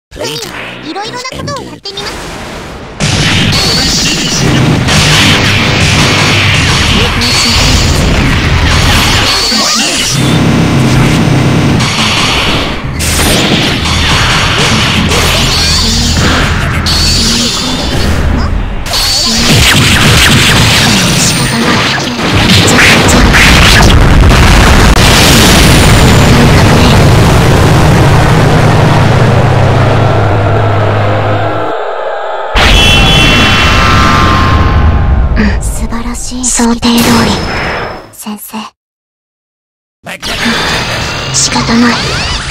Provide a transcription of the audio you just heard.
いろいろなことをやってみます。素晴らしい。想定通り。先生。仕方ない。